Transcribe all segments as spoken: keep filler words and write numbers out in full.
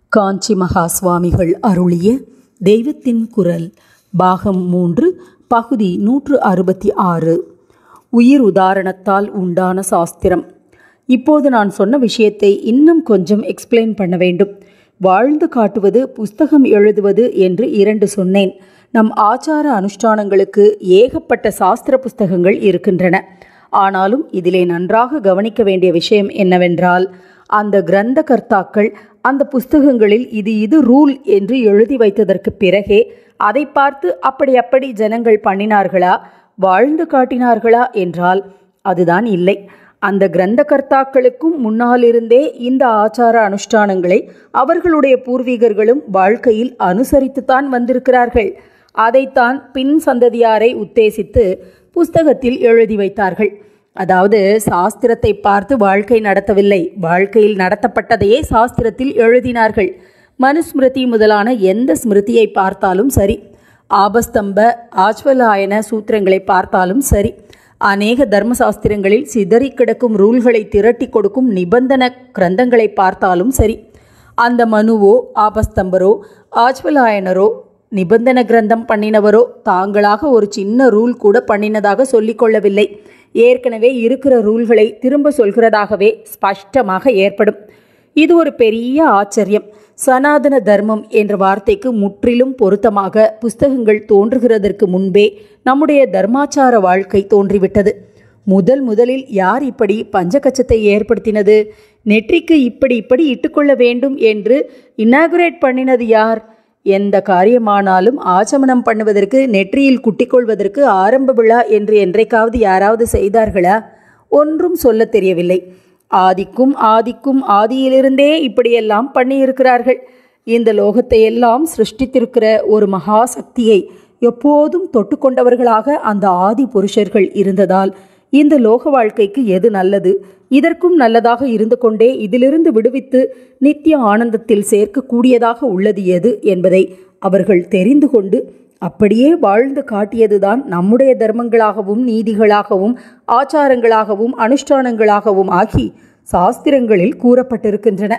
காஞ்சி மகா சுவாமிகள் அருளிய தெய்வத்தின் குரல் பாகம் மூன்று பகுதி நூற்று அறுபத்தி ஆறு. உயிர் உதாரணத்தால் உண்டான சாஸ்திரம். இப்போது நான் சொன்ன விஷயத்தை இன்னும் கொஞ்சம் எக்ஸ்பிளைன் பண்ண வேண்டும். வாழ்ந்து காட்டுவது, புஸ்தகம் எழுதுவது என்று இரண்டு சொன்னேன். நம் ஆச்சார அனுஷ்டானங்களுக்கு ஏகப்பட்ட சாஸ்திர புஸ்தகங்கள் இருக்கின்றன. ஆனாலும் இதிலே நன்றாக கவனிக்க வேண்டிய விஷயம் என்னவென்றால், அந்த கிரந்த கர்த்தாக்கள் அந்த புஸ்தகங்களில் இது இது ரூல் என்று எழுதி வைத்ததற்கு பிறகே அதை பார்த்து அப்படி அப்படி ஜனங்கள் பண்ணினார்களா, வாழ்ந்து காட்டினார்களா என்றால் அதுதான் இல்லை. அந்த கிரந்த கர்த்தாக்களுக்கும் முன்னாலிருந்தே இந்த ஆச்சார அனுஷ்டானங்களை அவர்களுடைய பூர்வீகர்களும் வாழ்க்கையில் அனுசரித்துத்தான் வந்திருக்கிறார்கள். அதைத்தான் பின் சந்ததியாரை உத்தேசித்து புஸ்தகத்தில் எழுதி வைத்தார்கள். அதாவது சாஸ்திரத்தை பார்த்து வாழ்க்கை நடத்தவில்லை, வாழ்க்கையில் நடத்தப்பட்டதையே சாஸ்திரத்தில் எழுதினார்கள். மனுஸ்மிருதி முதலான எந்த ஸ்மிருதியை பார்த்தாலும் சரி, ஆபஸ்தம்ப ஆச்வலாயன சூத்திரங்களை பார்த்தாலும் சரி, அநேக தர்மசாஸ்திரங்களில் சிதறி கிடக்கும் ரூல்களை திரட்டி கொடுக்கும் நிபந்தன கிரந்தங்களை பார்த்தாலும் சரி, அந்த மனுவோ ஆபஸ்தம்பரோ ஆச்வலாயனரோ நிபந்தன கிரந்தம் பண்ணினவரோ தாங்களாக ஒரு சின்ன ரூல் கூட பண்ணினதாக சொல்லிக்கொள்ளவில்லை. ஏற்கனவே இருக்கிற ரூல்களை திரும்ப சொல்கிறதாகவே ஸ்பஷ்டமாக ஏற்படும். இது ஒரு பெரிய ஆச்சரியம். சனாதன தர்மம் என்ற வார்த்தைக்கு முற்றிலும் பொருத்தமாக புஸ்தகங்கள் தோன்றுகிறதற்கு முன்பே நம்முடைய தர்மாச்சார வாழ்க்கை தோன்றிவிட்டது. முதல் முதலில் யார் இப்படி பஞ்சகச்சத்தை ஏற்படுத்தினது? நெற்றிக்கு இப்படி இப்படி இட்டுக்கொள்ள வேண்டும் என்று இனாகுரேட் பண்ணினது யார்? எந்த காரியமானாலும் ஆச்சமனம் பண்ணுவதற்கு, நெற்றியில் குட்டிக்கொள்வதற்கு ஆரம்ப விழா என்று என்றைக்காவது யாராவது செய்தார்களா? ஒன்றும் சொல்ல தெரியவில்லை. ஆதிக்கும் ஆதிக்கும் ஆதியிலிருந்தே இப்படியெல்லாம் பண்ணியிருக்கிறார்கள். இந்த லோகத்தை எல்லாம் சிருஷ்டித்திருக்கிற ஒரு மகா சக்தியை எப்போதும் தொட்டுக்கொண்டவர்களாக அந்த ஆதி புருஷர்கள் இருந்ததால் இந்த லோக வாழ்க்கைக்கு எது நல்லது, இதற்கும் நல்லதாக இருந்து கொண்டே இதிலிருந்து விடுவித்து நித்திய ஆனந்தத்தில் சேர்க்கக்கூடியதாக உள்ளது எது என்பதை அவர்கள் தெரிந்து கொண்டு அப்படியே வாழ்ந்து காட்டியதுதான் நம்முடைய தர்மங்களாகவும் நீதிகளாகவும் ஆச்சாரங்களாகவும் அனுஷ்டானங்களாகவும் ஆகி சாஸ்திரங்களில் கூறப்பட்டிருக்கின்றன.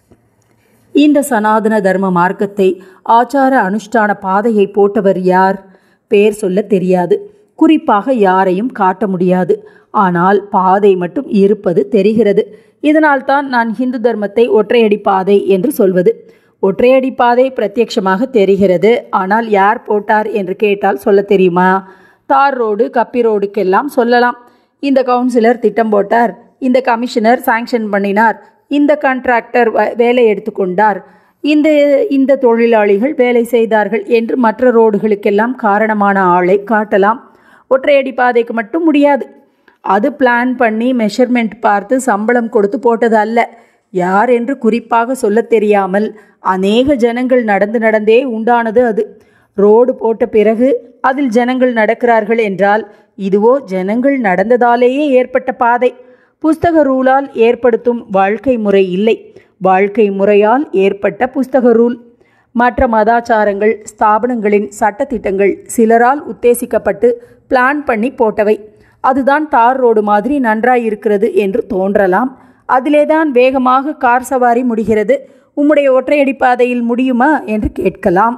இந்த சனாதன தர்ம மார்க்கத்தை, ஆச்சார அனுஷ்டான பாதையை போட்டவர் யார்? பேர் சொல்ல தெரியாது, குறிப்பாக யாரையும் காட்ட முடியாது. ஆனால் பாதை மட்டும் இருப்பது தெரிகிறது. இதனால்தான் நான் ஹிந்து தர்மத்தை ஒற்றையடி பாதை என்று சொல்வது. ஒற்றையடி பாதை பிரத்யட்சமாக தெரிகிறது. ஆனால் யார் போட்டார் என்று கேட்டால் சொல்ல தெரியுமா? தார் ரோடு, கப்பி ரோடுக்கெல்லாம் சொல்லலாம். இந்த கவுன்சிலர் திட்டம் போட்டார், இந்த கமிஷனர் சாங்ஷன் பண்ணினார், இந்த கான்ட்ராக்டர் வேலை எடுத்துக்கொண்டார், இந்த இந்த தொழிலாளிகள் வேலை செய்தார்கள் என்று மற்ற ரோடுகளுக்கெல்லாம் காரணமான ஆளை காட்டலாம். ஒற்றையடி பாதைக்கு மட்டும் முடியாது. அது பிளான் பண்ணி மெஷர்மெண்ட் பார்த்து சம்பளம் கொடுத்து போட்டது அல்ல. யார் என்று குறிப்பாக சொல்ல தெரியாமல் அநேக ஜனங்கள் நடந்து நடந்தே உண்டானது அது. ரோடு போட்ட பிறகு அதில் ஜனங்கள் நடக்கிறார்கள் என்றால் இதுவோ ஜனங்கள் நடந்ததாலேயே ஏற்பட்ட பாதை. புஸ்தக ரூலால் ஏற்படுத்தும் வாழ்க்கை முறை இல்லை, வாழ்க்கை முறையால் ஏற்பட்ட புஸ்தக ரூல். மற்ற மதாச்சாரங்கள், ஸ்தாபனங்களின் சட்டத்திட்டங்கள் சிலரால் உத்தேசிக்கப்பட்டு பிளான் பண்ணி போட்டவை. அதுதான் தார் ரோடு மாதிரி நன்றாயிருக்கிறது என்று தோன்றலாம். அதிலேதான் வேகமாக கார் சவாரி முடிகிறது. உம்முடைய ஒற்றையடி பாதையில் முடியுமா என்று கேட்கலாம்.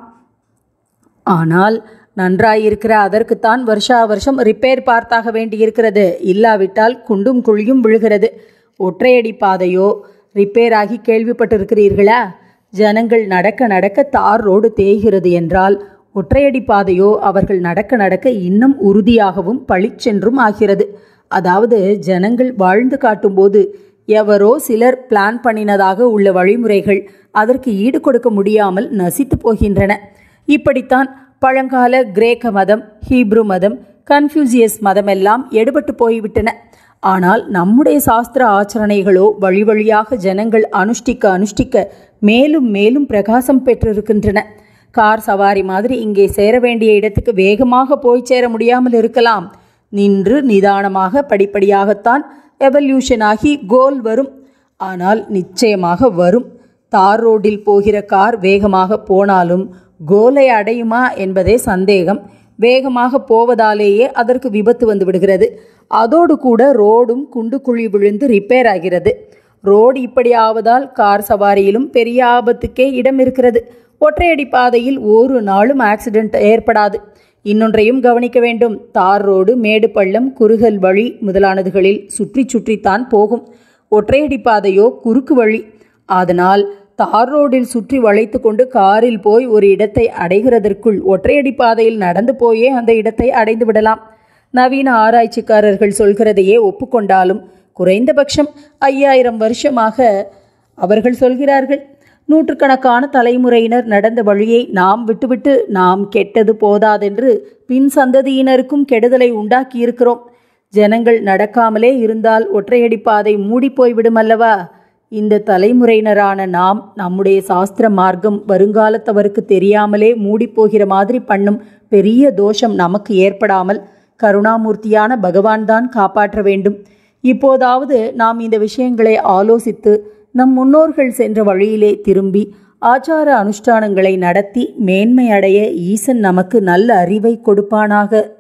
ஆனால் நன்றாயிருக்கிற அதற்குத்தான் வருஷா வருஷம் ரிப்பேர் பார்த்தாக வேண்டியிருக்கிறது. இல்லாவிட்டால் குண்டும் குழியும் விழுகிறது. ஒற்றையடி பாதையோ ரிப்பேர் ஆகி கேள்விப்பட்டிருக்கிறீர்களா? ஜனங்கள் நடக்க நடக்க தார் ரோடு தேய்கிறது என்றால் ஒற்றையடி பாதையோ அவர்கள் நடக்க நடக்க இன்னும் உறுதியாகவும் பளிச்சென்றும் ஆகிறது. அதாவது ஜனங்கள் வாழ்ந்து காட்டும்போது எவரோ சிலர் பிளான் பண்ணினதாக உள்ள வழிமுறைகள் அதற்கு ஈடு கொடுக்க முடியாமல் நசித்து போகின்றன. இப்படித்தான் பழங்கால கிரேக்க மதம், ஹீப்ரு மதம், கன்ஃபியூசியஸ் மதமெல்லாம் எடுபட்டு போய்விட்டன. ஆனால் நம்முடைய சாஸ்திர ஆச்சரணைகளோ வழி வழியாக ஜனங்கள் அனுஷ்டிக்க அனுஷ்டிக்க மேலும் மேலும் பிரகாசம் பெற்றிருக்கின்றன. கார் சவாரி மாதிரி இங்கே சேர வேண்டிய இடத்துக்கு வேகமாக போய் சேர முடியாமல் இருக்கலாம். நின்று நிதானமாக படிப்படியாகத்தான் எவல்யூஷன் ஆகி கோல் வரும். ஆனால் நிச்சயமாக வரும். தார் ரோடில் போகிற கார் வேகமாக போனாலும் கோலை அடையுமா என்பதே சந்தேகம். வேகமாக போவதாலேயே அதற்கு விபத்து வந்து விடுகிறது. அதோடு கூட ரோடும் குண்டு குழி விழுந்து ரிப்பேர் ஆகிறது. ரோடு இப்படி ஆவதால் கார் சவாரியிலும் பெரிய ஆபத்துக்கே இடம் இருக்கிறது. ஒற்றையடி பாதையில் ஒரு நாளும் ஆக்சிடென்ட் ஏற்படாது. இன்னொன்றையும் கவனிக்க வேண்டும். தார் ரோடு மேடு பள்ளம் குறுகல் வழி முதலானதுகளில் சுற்றி சுற்றித்தான் போகும். ஒற்றையடி பாதையோ குறுக்கு வழி. அதனால் தார் ரோடில் சுற்றி வளைத்து கொண்டு காரில் போய் ஒரு இடத்தை அடைகிறதற்குள் ஒற்றையடி பாதையில் நடந்து போயே அந்த இடத்தை அடைந்து விடலாம். நவீன ஆராய்ச்சிக்காரர்கள் சொல்கிறதையே ஒப்புக்கொண்டாலும் குறைந்தபட்சம் ஐயாயிரம் வருஷமாக அவர்கள் சொல்கிறார்கள். நூற்றுக்கணக்கான தலைமுறையினர் நடந்த வழியை நாம் விட்டுவிட்டு நாம் கெட்டது போதாதென்று பின் சந்ததியினருக்கும் கெடுதலை உண்டாக்கியிருக்கிறோம். ஜனங்கள் நடக்காமலே இருந்தால் ஒற்றையடி பாதை மூடி போய்விடும் அல்லவா? இந்த தலைமுறையினரான நாம் நம்முடைய சாஸ்திர மார்க்கம் வருங்காலத்தவருக்கு தெரியாமலே மூடிப்போகிற மாதிரி பண்ணும் பெரிய தோஷம் நமக்கு ஏற்படாமல் கருணாமூர்த்தியான பகவான் தான் காப்பாற்ற வேண்டும். இப்போதாவது நாம் இந்த விஷயங்களை ஆலோசித்து நம் முன்னோர்கள் சென்ற வழியிலே திரும்பி ஆச்சார அனுஷ்டானங்களை நடத்தி மேன்மை அடைய ஈசன் நமக்கு நல்ல அறிவை கொடுப்பானாக.